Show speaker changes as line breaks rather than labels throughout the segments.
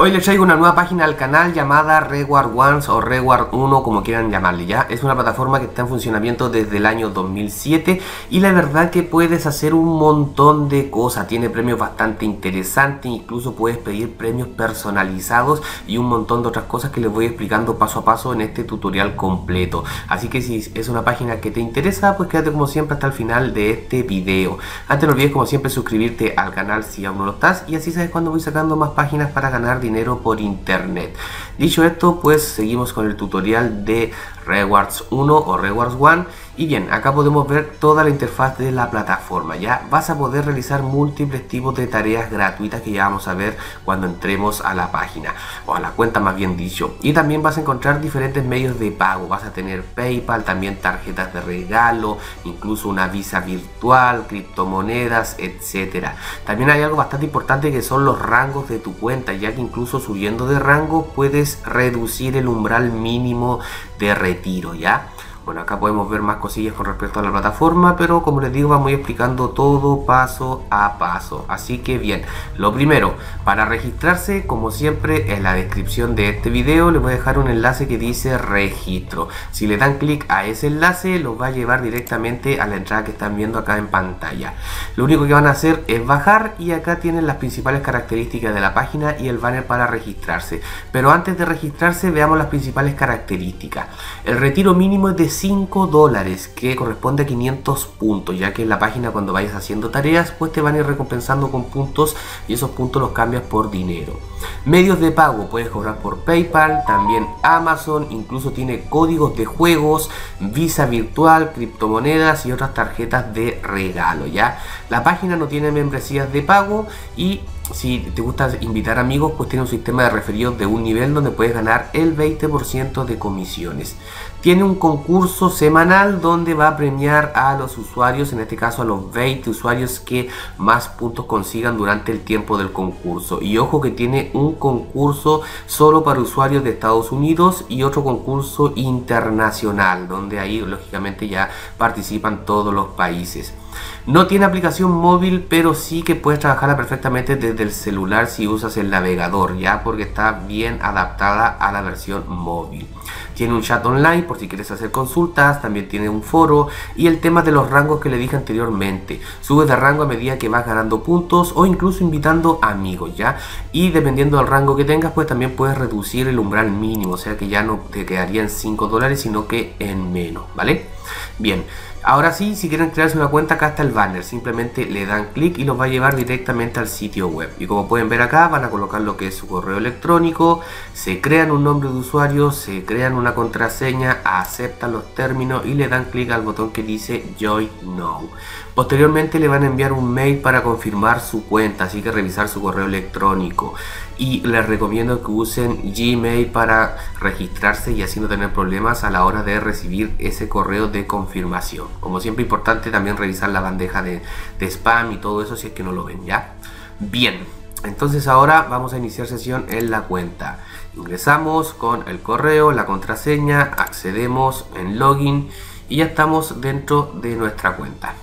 Hoy les traigo una nueva página al canal llamada Reward Ones o Reward 1, como quieran llamarle ya. Es una plataforma que está en funcionamiento desde el año 2007 y la verdad que puedes hacer un montón de cosas. Tiene premios bastante interesantes, incluso puedes pedir premios personalizados y un montón de otras cosas que les voy explicando paso a paso en este tutorial completo. Así que si es una página que te interesa, pues quédate como siempre hasta el final de este video. Antes no olvides como siempre suscribirte al canal si aún no lo estás y así sabes cuando voy sacando más páginas para ganar dinero por internet. Dicho esto, pues seguimos con el tutorial de Rewards 1 o Rewards 1. Y bien, acá podemos ver toda la interfaz de la plataforma. Ya vas a poder realizar múltiples tipos de tareas gratuitas que ya vamos a ver cuando entremos a la página o a la cuenta, más bien dicho. Y también vas a encontrar diferentes medios de pago. Vas a tener PayPal, también tarjetas de regalo, incluso una Visa virtual, criptomonedas, etcétera. También hay algo bastante importante que son los rangos de tu cuenta, ya que incluso subiendo de rango puedes reducir el umbral mínimo de retiro, ¿ya? Bueno, acá podemos ver más cosillas con respecto a la plataforma, pero como les digo, vamos explicando todo paso a paso. Así que bien, lo primero, para registrarse, como siempre, en la descripción de este video les voy a dejar un enlace que dice registro. Si le dan clic a ese enlace, los va a llevar directamente a la entrada que están viendo acá en pantalla. Lo único que van a hacer es bajar y acá tienen las principales características de la página y el banner para registrarse. Pero antes de registrarse, veamos las principales características. El retiro mínimo es de $5, que corresponde a 500 puntos, ya que en la página cuando vayas haciendo tareas pues te van a ir recompensando con puntos y esos puntos los cambias por dinero. Medios de pago, puedes cobrar por PayPal, también Amazon, incluso tiene códigos de juegos, Visa virtual, criptomonedas y otras tarjetas de regalo, ya. La página no tiene membresías de pago y si te gusta invitar amigos, pues tiene un sistema de referidos de un nivel donde puedes ganar el 20% de comisiones. Tiene un concurso semanal donde va a premiar a los usuarios, en este caso a los 20 usuarios que más puntos consigan durante el tiempo del concurso. Y ojo que tiene un concurso solo para usuarios de Estados Unidos y otro concurso internacional, donde ahí lógicamente ya participan todos los países. No tiene aplicación móvil, pero sí que puedes trabajarla perfectamente desde el celular si usas el navegador, ya, porque está bien adaptada a la versión móvil. Tiene un chat online por si quieres hacer consultas, también tiene un foro y el tema de los rangos que le dije anteriormente. Subes de rango a medida que vas ganando puntos o incluso invitando amigos, ya. Y dependiendo del rango que tengas, pues también puedes reducir el umbral mínimo, o sea que ya no te quedaría en $5, sino que en menos, ¿vale? Bien. Ahora sí, si quieren crearse una cuenta, acá está el banner, simplemente le dan clic y los va a llevar directamente al sitio web. Y como pueden ver acá, van a colocar lo que es su correo electrónico, se crean un nombre de usuario, se crean una contraseña, aceptan los términos y le dan clic al botón que dice Join Now. Posteriormente le van a enviar un mail para confirmar su cuenta, así que revisar su correo electrónico. Y les recomiendo que usen Gmail para registrarse y así no tener problemas a la hora de recibir ese correo de confirmación. Como siempre, importante también revisar la bandeja de spam y todo eso si es que no lo ven, ¿ya? Bien, entonces ahora vamos a iniciar sesión en la cuenta. Ingresamos con el correo, la contraseña, accedemos en login y ya estamos dentro de nuestra cuenta.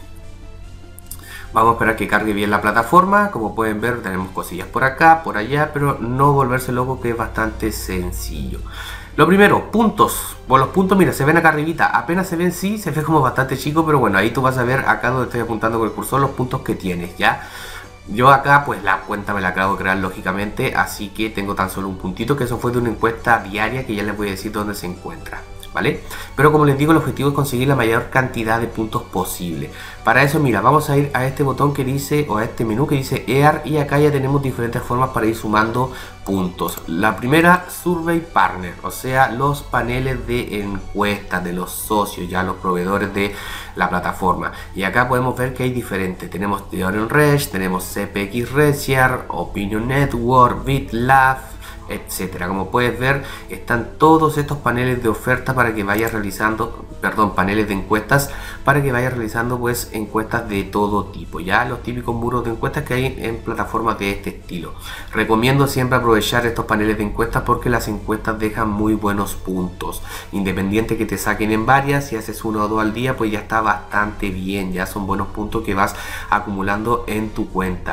Vamos a esperar que cargue bien la plataforma. Como pueden ver, tenemos cosillas por acá, por allá, pero no volverse loco, que es bastante sencillo. Lo primero, puntos. Bueno, los puntos, mira, se ven acá arribita. Apenas se ven, sí, se ve como bastante chico, pero bueno, ahí tú vas a ver acá donde estoy apuntando con el cursor los puntos que tienes, ¿ya? Yo acá pues la cuenta me la acabo de crear lógicamente, así que tengo tan solo un puntito, que eso fue de una encuesta diaria que ya les voy a decir dónde se encuentra, ¿vale? Pero como les digo, el objetivo es conseguir la mayor cantidad de puntos posible. Para eso, mira, vamos a ir a este botón que dice, o a este menú que dice EAR, y acá ya tenemos diferentes formas para ir sumando puntos. La primera, Survey Partner, o sea, los paneles de encuestas de los socios, ya los proveedores de la plataforma. Y acá podemos ver que hay diferentes. Tenemos Theorem Reach, tenemos CPX Research, Opinion Network, BitLab, etcétera. Como puedes ver, están todos estos paneles de oferta para que vayas realizando, paneles de encuestas para que vayas realizando pues encuestas de todo tipo, ya los típicos muros de encuestas que hay en plataformas de este estilo. Recomiendo siempre aprovechar estos paneles de encuestas porque las encuestas dejan muy buenos puntos, independiente que te saquen en varias. Si haces uno o dos al día, pues ya está bastante bien, ya son buenos puntos que vas acumulando en tu cuenta.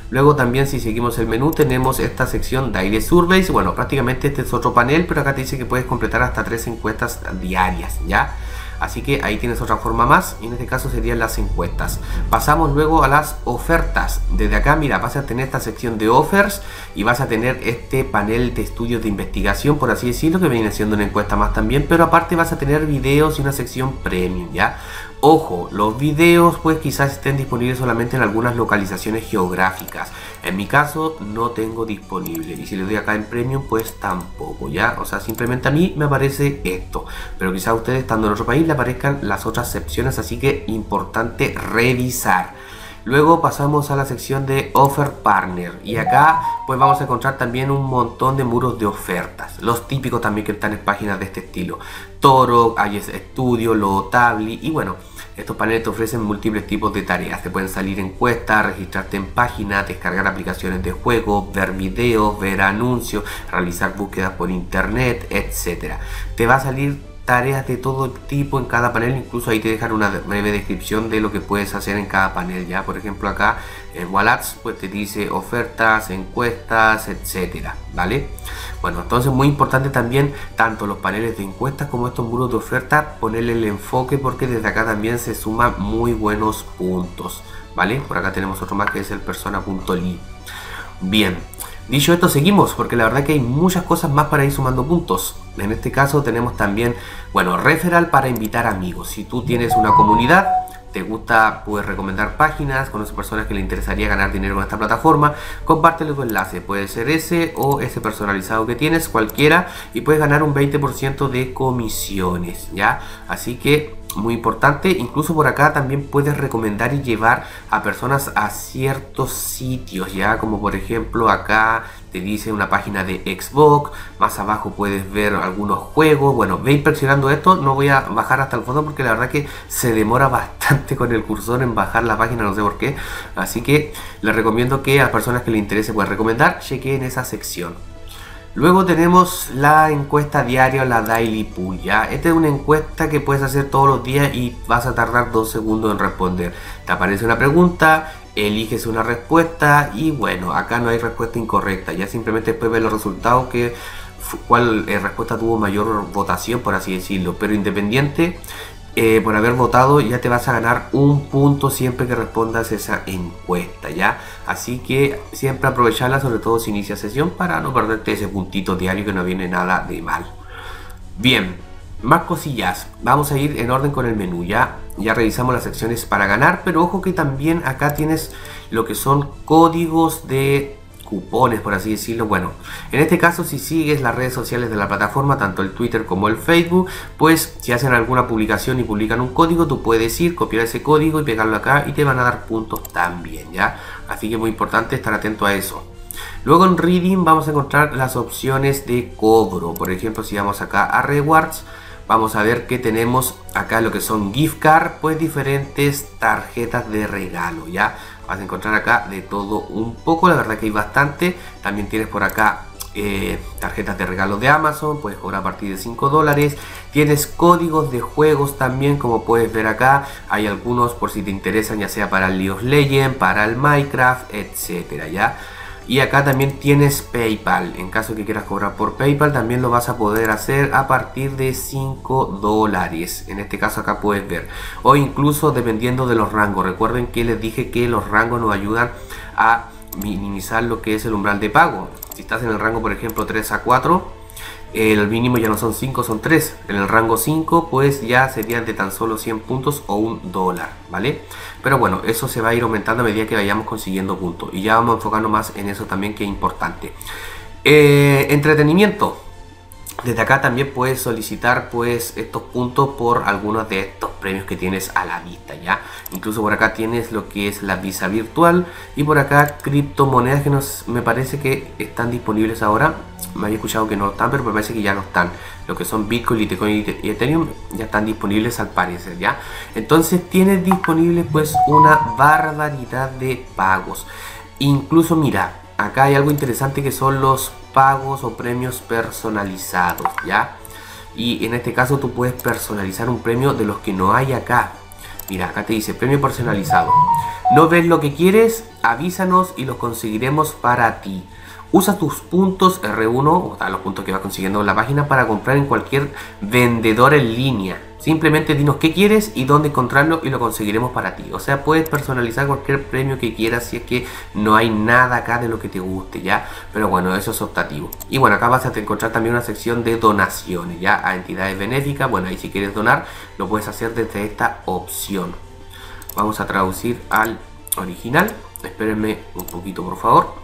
Luego también, si seguimos el menú, tenemos esta sección Daily Surveys. Bueno, prácticamente este es otro panel, pero acá te dice que puedes completar hasta 3 encuestas diarias, ¿ya? Así que ahí tienes otra forma más, y en este caso serían las encuestas. Pasamos luego a las ofertas. Desde acá, mira, vas a tener esta sección de offers y vas a tener este panel de estudios de investigación, por así decirlo, que viene siendo una encuesta más también, pero aparte vas a tener videos y una sección premium, ¿ya? Ojo, los videos pues quizás estén disponibles solamente en algunas localizaciones geográficas. En mi caso no tengo disponible, y si le doy acá en Premium pues tampoco, ¿ya? O sea, simplemente a mí me aparece esto, pero quizás a ustedes estando en otro país le aparezcan las otras secciones, así que importante revisar. Luego pasamos a la sección de Offer Partner, y acá pues vamos a encontrar también un montón de muros de ofertas, los típicos también que están en páginas de este estilo: Toro, IS Studio, Lotable, y bueno, estos paneles te ofrecen múltiples tipos de tareas. Te pueden salir encuestas, registrarte en páginas, descargar aplicaciones de juego, ver videos, ver anuncios, realizar búsquedas por internet, etc. Te va a salir tareas de todo tipo en cada panel, incluso ahí te dejan una breve descripción de lo que puedes hacer en cada panel, ya. Por ejemplo, acá en Wallats pues te dice ofertas, encuestas, etcétera, ¿vale? Bueno, entonces muy importante también tanto los paneles de encuestas como estos muros de oferta, ponerle el enfoque, porque desde acá también se suman muy buenos puntos, ¿vale? Por acá tenemos otro más que es el persona.ly. Bien, dicho esto, seguimos, porque la verdad que hay muchas cosas más para ir sumando puntos. En este caso tenemos también, bueno, referral para invitar amigos. Si tú tienes una comunidad, te gusta, puedes recomendar páginas, conoces personas que le interesaría ganar dinero con esta plataforma, compártele tu enlace, puede ser ese o ese personalizado que tienes, cualquiera, y puedes ganar un 20% de comisiones, ¿ya? Así que muy importante. Incluso por acá también puedes recomendar y llevar a personas a ciertos sitios, ya, como por ejemplo acá te dice una página de Xbox, más abajo puedes ver algunos juegos. Bueno, ve inspeccionando esto, no voy a bajar hasta el fondo porque la verdad que se demora bastante con el cursor en bajar la página, no sé por qué, así que les recomiendo que a personas que les interese puedan recomendar, chequen esa sección. Luego tenemos la encuesta diaria o la Daily Pool, ¿ya? Esta es una encuesta que puedes hacer todos los días y vas a tardar 2 segundos en responder. Te aparece una pregunta, eliges una respuesta y bueno, acá no hay respuesta incorrecta, ya simplemente después ves los resultados, que cuál respuesta tuvo mayor votación, por así decirlo, pero independiente. Por haber votado ya te vas a ganar un punto siempre que respondas esa encuesta, ¿ya? Así que siempre aprovecharla, sobre todo si inicia sesión, para no perderte ese puntito diario que no viene nada de mal. Bien, más cosillas, vamos a ir en orden con el menú, ya revisamos las secciones para ganar, pero ojo que también acá tienes lo que son códigos de cupones, por así decirlo. Bueno, en este caso, si sigues las redes sociales de la plataforma, tanto el Twitter como el Facebook, pues si hacen alguna publicación y publican un código, tú puedes ir, copiar ese código y pegarlo acá y te van a dar puntos también, ¿ya? Así que muy importante estar atento a eso. Luego en Reading vamos a encontrar las opciones de cobro. Por ejemplo, si vamos acá a Rewards, vamos a ver que tenemos acá lo que son gift card, pues diferentes tarjetas de regalo, ¿ya? Vas a encontrar acá de todo un poco, la verdad que hay bastante. También tienes por acá tarjetas de regalo de Amazon, puedes cobrar a partir de $5. Tienes códigos de juegos también, como puedes ver acá. Hay algunos por si te interesan, ya sea para el League of Legends, para el Minecraft, etcétera, ¿ya? Y acá también tienes PayPal. En caso que quieras cobrar por PayPal, también lo vas a poder hacer a partir de $5. En este caso acá puedes ver. O incluso dependiendo de los rangos. Recuerden que les dije que los rangos nos ayudan a minimizar lo que es el umbral de pago. Si estás en el rango, por ejemplo, 3 a 4, el mínimo ya no son 5, son 3. En el rango 5 pues ya serían de tan solo 100 puntos o $1, ¿vale? Pero bueno, eso se va a ir aumentando a medida que vayamos consiguiendo puntos, y ya vamos a enfocarnos más en eso también, que es importante. Entretenimiento. Desde acá también puedes solicitar pues estos puntos por algunos de estos premios que tienes a la vista, ¿ya? Incluso por acá tienes lo que es la visa virtual, y por acá criptomonedas que me parece que están disponibles ahora. Me había escuchado que no están, pero me parece que ya no están. Lo que son Bitcoin, Litecoin y Ethereum ya están disponibles al parecer, ¿ya? Entonces tienes disponible pues una barbaridad de pagos. Incluso mira, acá hay algo interesante que son los pagos o premios personalizados, ¿ya? Y en este caso tú puedes personalizar un premio de los que no hay acá. Mira, acá te dice premio personalizado. ¿No ves lo que quieres? Avísanos y los conseguiremos para ti. Usa tus puntos R1, o sea, los puntos que vas consiguiendo en la página, para comprar en cualquier vendedor en línea. Simplemente dinos qué quieres y dónde encontrarlo y lo conseguiremos para ti. O sea, puedes personalizar cualquier premio que quieras si es que no hay nada acá de lo que te guste, ¿ya? Pero bueno, eso es optativo. Y bueno, acá vas a encontrar también una sección de donaciones, ¿ya? A entidades benéficas. Bueno, ahí si quieres donar, lo puedes hacer desde esta opción. Vamos a traducir al original. Espérenme un poquito, por favor.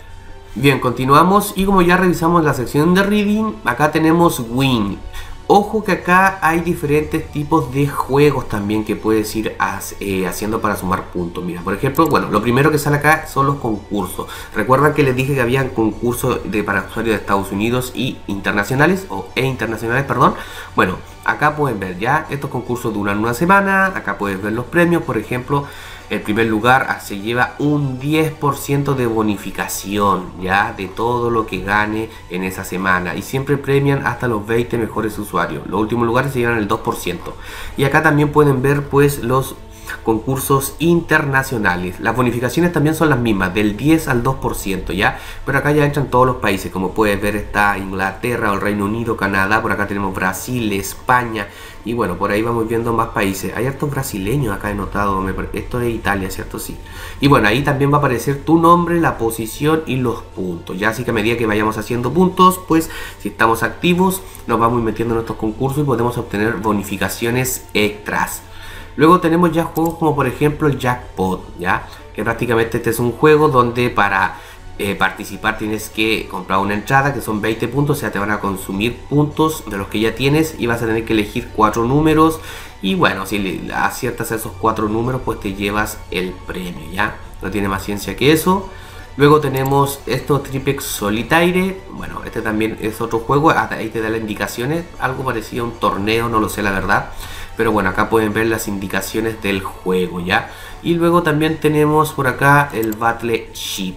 Bien, continuamos y como ya revisamos la sección de Reading, acá tenemos Win. Ojo que acá hay diferentes tipos de juegos también que puedes ir haciendo para sumar puntos. Mira, por ejemplo, bueno, lo primero que sale acá son los concursos. Recuerdan que les dije que habían concursos para usuarios de Estados Unidos y internacionales, internacionales, perdón. Bueno, acá pueden ver ya, estos concursos duran una semana. Acá puedes ver los premios, por ejemplo. El primer lugar se lleva un 10% de bonificación, ya, de todo lo que gane en esa semana. Y siempre premian hasta los 20 mejores usuarios. Los últimos lugares se llevan el 2%. Y acá también pueden ver pues los concursos internacionales. Las bonificaciones también son las mismas, del 10 al 2%, ¿ya? Pero acá ya entran todos los países. Como puedes ver está Inglaterra, el Reino Unido, Canadá. Por acá tenemos Brasil, España. Y bueno, por ahí vamos viendo más países. Hay hartos brasileños acá he notado. Esto es Italia, ¿cierto? Sí. Y bueno, ahí también va a aparecer tu nombre, la posición y los puntos. Ya, así que a medida que vayamos haciendo puntos, pues si estamos activos, nos vamos metiendo en estos concursos y podemos obtener bonificaciones extras. Luego tenemos ya juegos como por ejemplo el Jackpot, ¿ya? Que prácticamente este es un juego donde para participar tienes que comprar una entrada que son 20 puntos, o sea, te van a consumir puntos de los que ya tienes y vas a tener que elegir 4 números y bueno, si aciertas esos 4 números pues te llevas el premio, ¿ya? No tiene más ciencia que eso. Luego tenemos estos Tripex Solitaire. Bueno, este también es otro juego. Ahí te da las indicaciones. Algo parecido a un torneo, no lo sé la verdad. Pero bueno, acá pueden ver las indicaciones del juego, ¿ya? Y luego también tenemos por acá el Battleship.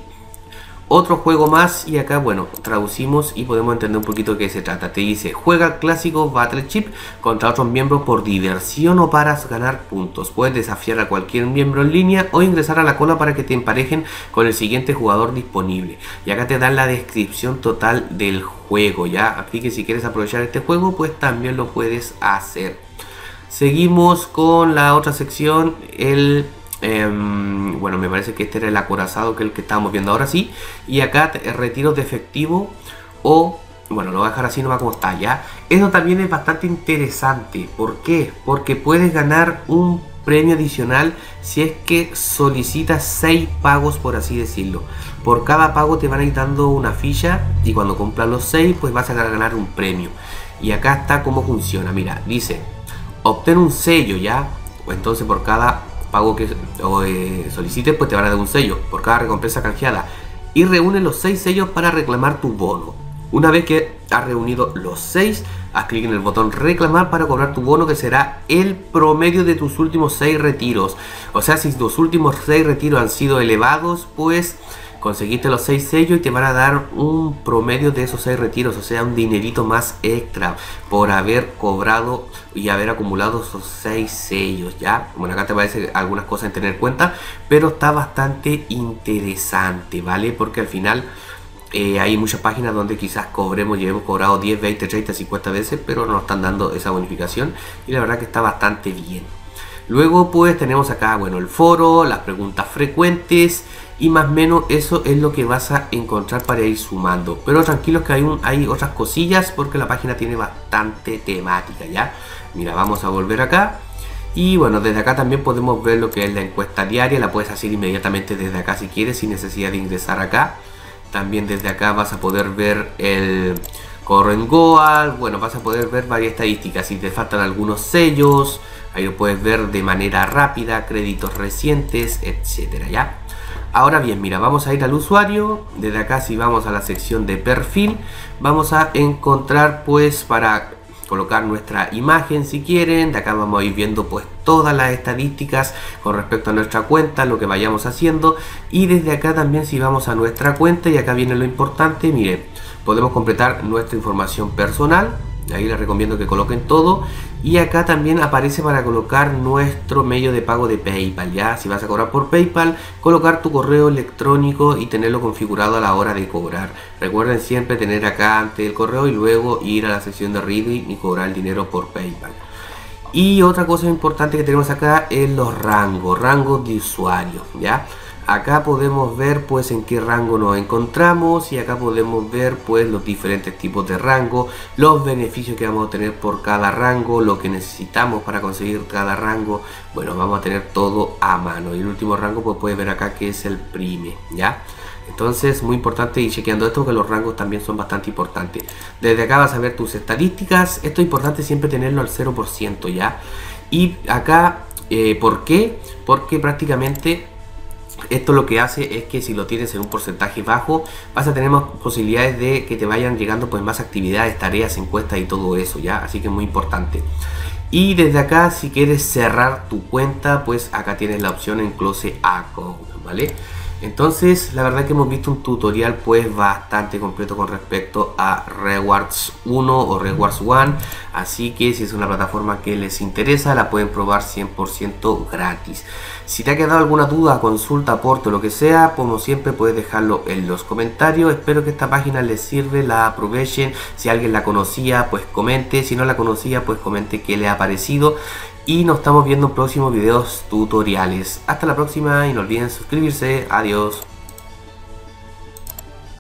Otro juego más y acá, bueno, traducimos y podemos entender un poquito de qué se trata. Te dice, juega el clásico Battleship contra otros miembros por diversión o para ganar puntos. Puedes desafiar a cualquier miembro en línea o ingresar a la cola para que te emparejen con el siguiente jugador disponible. Y acá te dan la descripción total del juego, ¿ya? Así que si quieres aprovechar este juego, pues también lo puedes hacer. Seguimos con la otra sección, bueno, me parece que este era el acorazado, que es el que estábamos viendo ahora sí. Y acá retiros de efectivo o, bueno, lo voy a dejar así nomás como está, ¿ya? Eso también es bastante interesante. ¿Por qué? Porque puedes ganar un premio adicional si es que solicitas 6 pagos, por así decirlo. Por cada pago te van a ir dando una ficha y cuando compras los 6 pues vas a ganar un premio. Y acá está cómo funciona, mira, dice, obtén un sello, ¿ya? O entonces por cada pago que solicites pues te van a dar un sello por cada recompensa canjeada y reúne los 6 sellos para reclamar tu bono. Una vez que has reunido los 6, haz clic en el botón reclamar para cobrar tu bono, que será el promedio de tus últimos 6 retiros. O sea, si tus últimos 6 retiros han sido elevados, pues conseguiste los 6 sellos y te van a dar un promedio de esos 6 retiros, o sea, un dinerito más extra por haber cobrado y haber acumulado esos 6 sellos, ¿ya? Bueno, acá te parece algunas cosas en tener en cuenta, pero está bastante interesante, ¿vale? Porque al final hay muchas páginas donde quizás cobremos y hemos cobrado 10, 20, 30, 50 veces, pero no nos están dando esa bonificación y la verdad que está bastante bien. Luego pues tenemos acá, bueno, el foro, las preguntas frecuentes y más o menos eso es lo que vas a encontrar para ir sumando. Pero tranquilos que hay otras cosillas porque la página tiene bastante temática, ¿ya? Mira, vamos a volver acá. Y bueno, desde acá también podemos ver lo que es la encuesta diaria. La puedes hacer inmediatamente desde acá si quieres, sin necesidad de ingresar acá. También desde acá vas a poder ver el Current Goal. Bueno, vas a poder ver varias estadísticas. Si te faltan algunos sellos, ahí lo puedes ver de manera rápida, créditos recientes, etcétera, ¿ya? Ahora bien, mira, vamos a ir al usuario. Desde acá, si vamos a la sección de perfil, vamos a encontrar pues para colocar nuestra imagen si quieren. De acá vamos a ir viendo pues todas las estadísticas con respecto a nuestra cuenta, lo que vayamos haciendo. Y desde acá también si vamos a nuestra cuenta, y acá viene lo importante, miren, podemos completar nuestra información personal. Ahí les recomiendo que coloquen todo. Y acá también aparece para colocar nuestro medio de pago de PayPal. Ya, si vas a cobrar por PayPal, colocar tu correo electrónico y tenerlo configurado a la hora de cobrar. Recuerden siempre tener acá antes el correo y luego ir a la sección de Redeem y cobrar el dinero por PayPal. Y otra cosa importante que tenemos acá es los rangos de usuario. Ya, acá podemos ver pues en qué rango nos encontramos y acá podemos ver pues los diferentes tipos de rango, los beneficios que vamos a tener por cada rango, lo que necesitamos para conseguir cada rango. Bueno, vamos a tener todo a mano. Y el último rango pues puedes ver acá que es el Prime, ¿ya? Entonces, muy importante ir chequeando esto, que los rangos también son bastante importantes. Desde acá vas a ver tus estadísticas. Esto es importante siempre tenerlo al 0%, ¿ya? Y acá, ¿por qué? Porque prácticamente esto lo que hace es que si lo tienes en un porcentaje bajo, vas a tener más posibilidades de que te vayan llegando pues más actividades, tareas, encuestas y todo eso, ¿ya? Así que es muy importante. Y desde acá, si quieres cerrar tu cuenta, pues acá tienes la opción en Close Account, ¿vale? Entonces, la verdad que hemos visto un tutorial pues bastante completo con respecto a Rewards 1 o Rewards One. Así que si es una plataforma que les interesa, la pueden probar 100% gratis. Si te ha quedado alguna duda, consulta, aporte o lo que sea, como siempre puedes dejarlo en los comentarios. Espero que esta página les sirve, la aprovechen. Si alguien la conocía, pues comente. Si no la conocía, pues comente qué le ha parecido. Y nos estamos viendo en próximos videos tutoriales. Hasta la próxima y no olviden suscribirse. Adiós.